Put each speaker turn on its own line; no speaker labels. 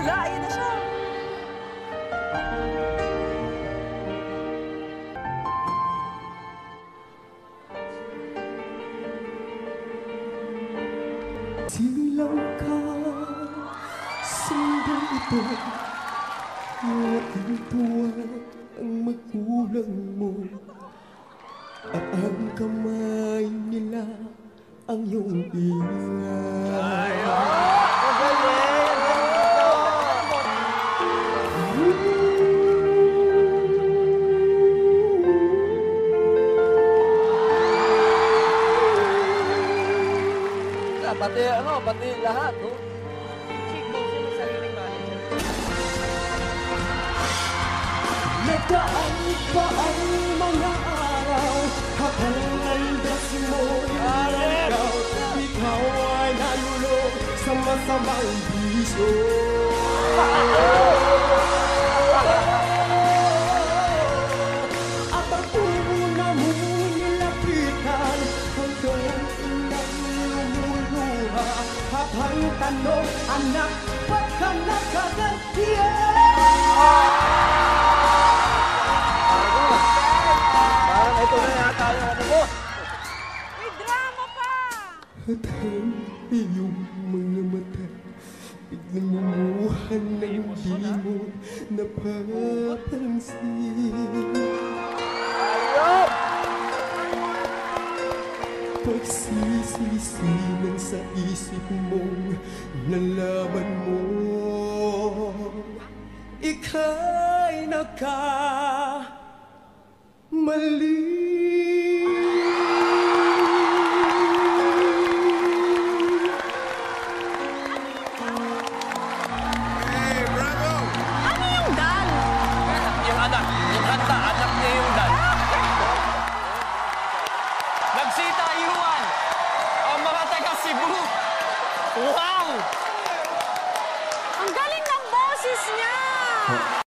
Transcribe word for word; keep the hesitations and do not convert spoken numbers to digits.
Ala, ayan na siya.
Silaw ka, sandang ito, walang tuwa ang magulang mo, at ang kamay nila ang iyong ingay.
Pati ano, pati lahat, no?
Nagdaan pa ang mga araw habang landas mo'y ikaw. Ikaw ay nalulong sa masamang bisyo. At ang una mong nilapitan hanggang lumuluha. Habang tanong, anak, ba't ka nakagantiyan?
Ito na yata yung ano mo.
May drama pa!
At ang iyong mga mata biglang lumuhan na hindi mo napapansin.
Ayop!
Pagsisisinan sa isip mong nalaman mo ika'y nakamali.
Nagsitayuan ang mga taga Cebu. Wow!
Ang galing ng boses niya!